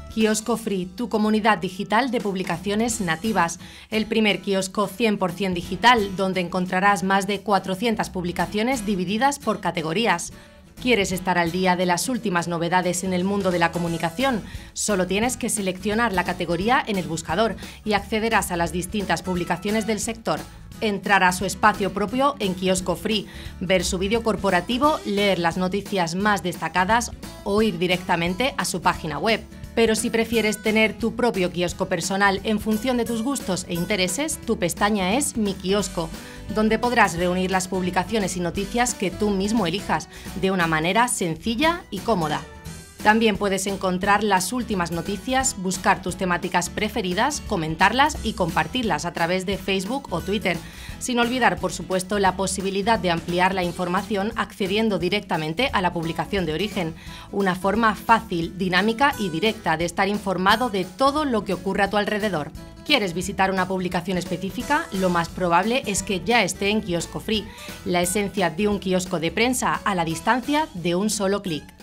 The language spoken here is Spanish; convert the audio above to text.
Kiosco Free, tu comunidad digital de publicaciones nativas. El primer kiosco 100% digital, donde encontrarás más de 400 publicaciones divididas por categorías. ¿Quieres estar al día de las últimas novedades en el mundo de la comunicación? Solo tienes que seleccionar la categoría en el buscador y accederás a las distintas publicaciones del sector. Entrar a su espacio propio en Kiosco Free, ver su vídeo corporativo, leer las noticias más destacadas o ir directamente a su página web. Pero si prefieres tener tu propio kiosco personal en función de tus gustos e intereses, tu pestaña es Mi Kiosco, donde podrás reunir las publicaciones y noticias que tú mismo elijas, de una manera sencilla y cómoda. También puedes encontrar las últimas noticias, buscar tus temáticas preferidas, comentarlas y compartirlas a través de Facebook o Twitter, sin olvidar, por supuesto, la posibilidad de ampliar la información accediendo directamente a la publicación de origen, una forma fácil, dinámica y directa de estar informado de todo lo que ocurre a tu alrededor. ¿Quieres visitar una publicación específica? Lo más probable es que ya esté en Kiosco Free, la esencia de un kiosco de prensa a la distancia de un solo clic.